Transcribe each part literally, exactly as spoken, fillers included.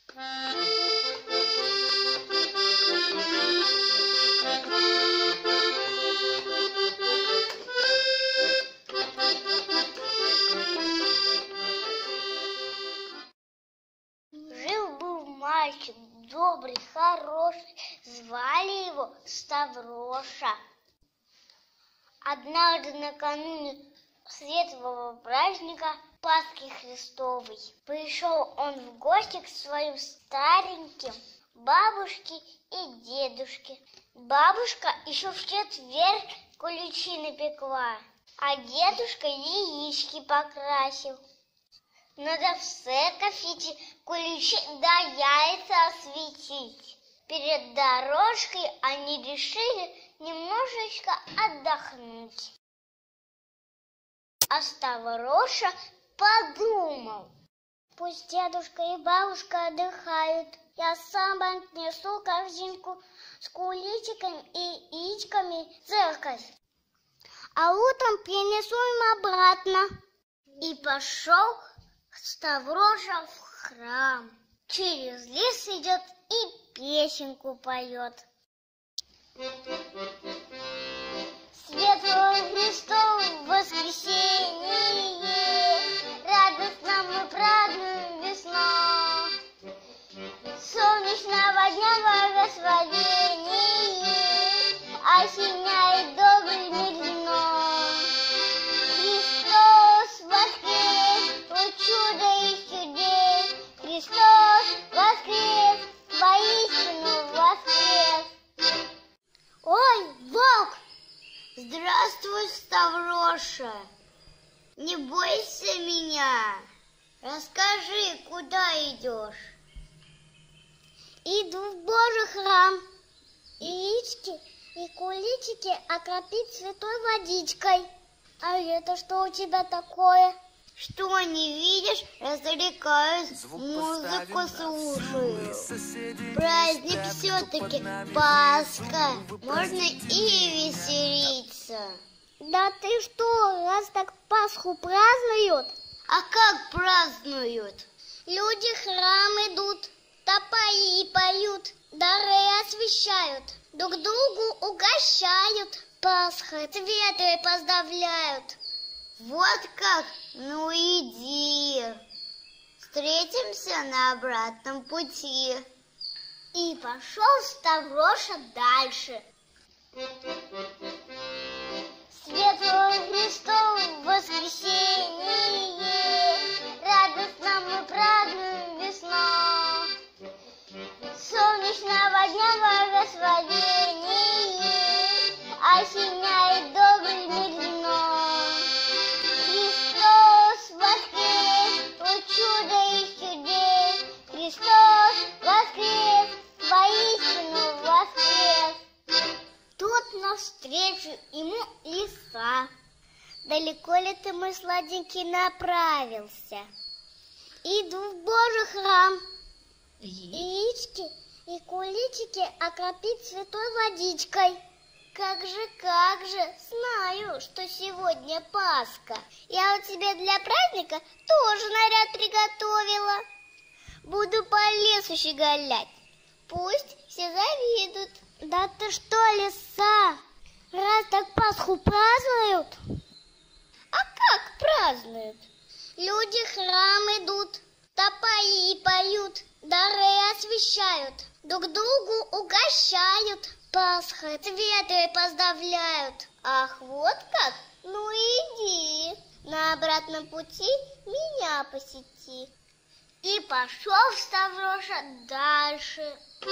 Жил-был мальчик добрый, хороший, звали его Ставроша. Однажды накануне светлого праздника Пасхи Христовой пришел он в гости к своим стареньким бабушке и дедушке. Бабушка еще в четверг куличи напекла, а дедушка яички покрасил. Надо в церковь идти, куличи да яйца осветить. Перед дорожкой они решили немножечко отдохнуть. А Ставроша подумал: пусть дедушка и бабушка отдыхают, я сам отнесу корзинку с куличиками и яичками в церковь, а утром принесу им обратно. И пошел Ставроша в храм. Через лес идет и песенку поет. Светлого Христова воскресенье, радостно мы празднуем весну. Солнечного дня благословение осеняет добрый мир земной. Христос воскрес, о чудо и чудес! Христос воскрес, воистину воскрес! Ой, волк! Здравствуй, Ставроша! Не бойся меня! Расскажи, куда идешь? Иду в Божий храм. Яички и куличики окропить святой водичкой. А это что у тебя такое? Что, не видишь? Развлекаюсь, музыку слушаю. Праздник все-таки Пасха. Можно и веселиться. Да ты что, раз так Пасху празднуют? А как празднуют? Люди в храм идут, топаи поют, дары освещают, друг другу угощают, Пасхой цветы поздравляют. Вот как? Ну иди. Встретимся на обратном пути. И пошел Ставроша дальше. Светлого Христова воскресенье, радостно мы празднуем весну. Солнечного дня благословение осеняет добрый мир земной. Христос воскрес, о чудо и чудес! Христос воскрес, воистину воскрес! Тут навстречу ему лиса. Далеко ли ты, мой сладенький, направился? Иду в Божий храм. Яички и куличики окропить святой водичкой. Как же, как же, знаю, что сегодня Пасха. Я у тебя для праздника тоже наряд приготовила. Буду по лесу щеголять, пусть все завидуют. Да ты что, лиса, раз так Пасху празднуют? А как празднуют? Люди в храм идут, топаи поют, дары освещают, друг другу угощают, Пасхой цветы поздравляют. Ах, вот как? Ну иди, на обратном пути меня посети. И пошел Ставроша дальше.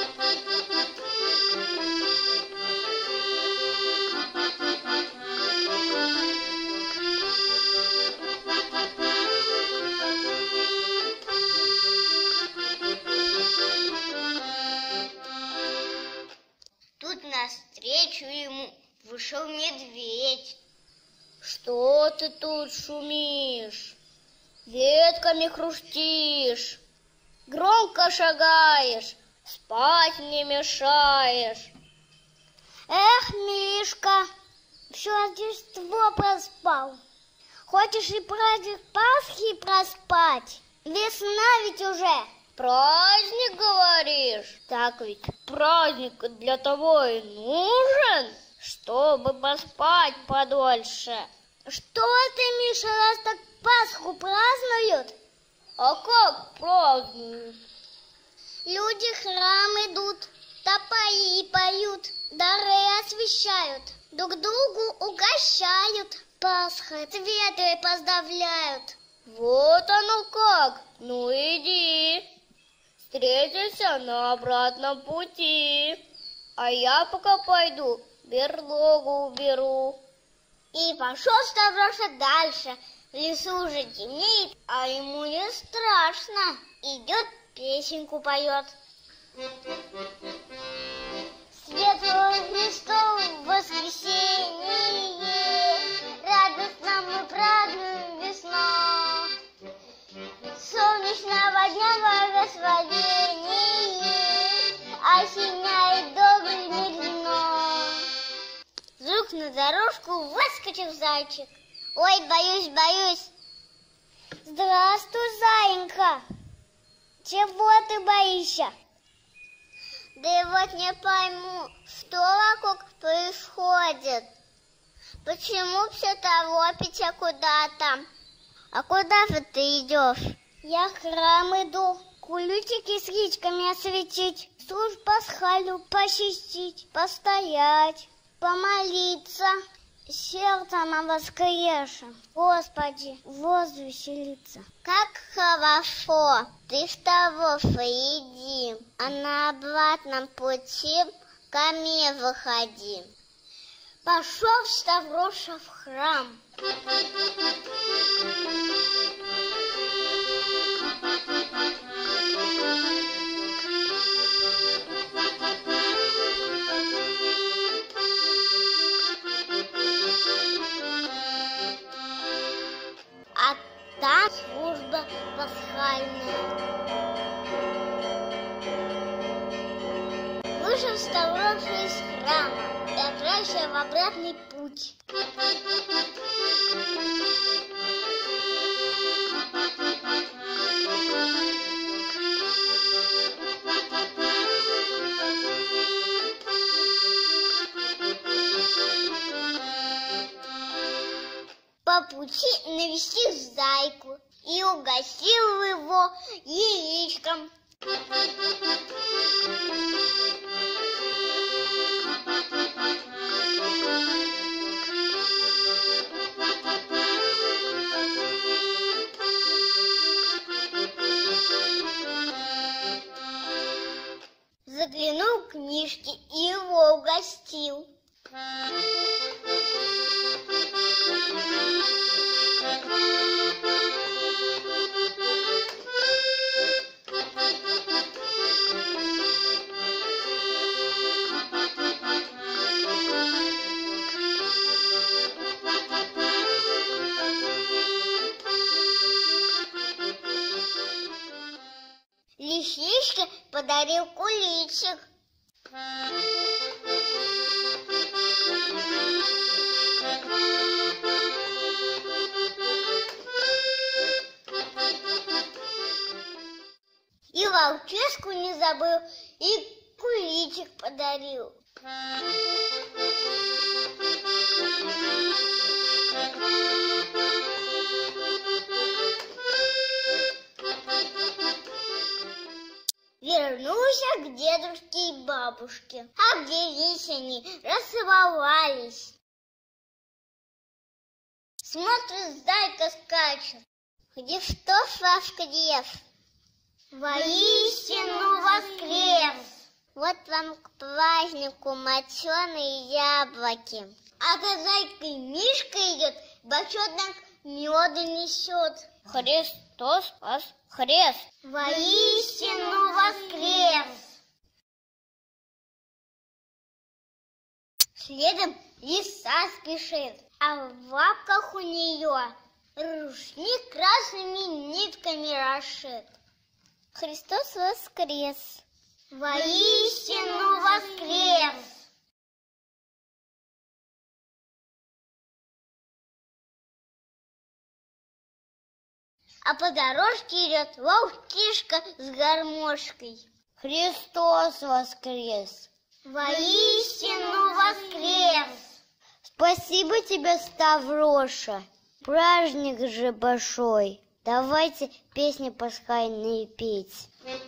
Тут навстречу ему вышел медведь. Что ты тут шумишь? Ветками хрустишь, громко шагаешь, спать не мешаешь. Эх, Мишка, все Рождество проспал. Хочешь и праздник Пасхи проспать? Весна ведь уже. Праздник, говоришь? Так ведь праздник для того и нужен, чтобы поспать подольше. Что ты, Миша, раз так Пасху празднуют? А как празднуют? Люди в храм идут, топаи поют, дары освещают, друг другу угощают, Пасхой цветы поздравляют. Вот оно как! Ну иди, встретимся на обратном пути, а я пока пойду берлогу уберу. И пошел Ставроша дальше. В лесу уже темнеет, а ему не страшно. Идет, песенку поет. Светлого Христова воскресенье, радостно мы празднуем весну. Солнечного дня благословение осеняет добрый мир дно. Вдруг на дорожку выскочил зайчик. Ой, боюсь, боюсь. Здравствуй, заинька. Чего ты боишься? Да и вот не пойму, что вокруг происходит. Почему все торопятся куда-то? А куда же ты идешь? Я в храм иду, куличики с яичками осветить, службу пасхалю почистить, постоять, помолиться. Сердце на воскресе, Господи, возвеселиться. Как хорошо, ты в того иди, а на обратном пути ко мне выходи. Пошел Ставроша в храм. А там служба пасхальная. Вышел Ставроша из храма и отправился в обратный путь. По пути навестил зайку и угостил его яичком. Заглянул к Мишке и его угостил. Лисичке подарил куличик. И волчишку не забыл, и куличик подарил. Вернулся к дедушке и бабушке. Обделись они, расцеловались. Смотрит, зайка скачет. Где что, Сашка, дев? Воистину воскрес! Вот вам к празднику моченые яблоки. А за зайкой Мишка идет, бочонок меда несет. Христос воскрес! Воистину воскрес! Следом лиса спешит, а в лапках у нее рушник красными нитками расшит. Христос воскрес! Воистину воскрес! А по дорожке идет волчишка с гармошкой. Христос воскрес! Воистину воскрес! Спасибо тебе, Ставроша! Праздник же большой! Давайте песни пасхальные петь.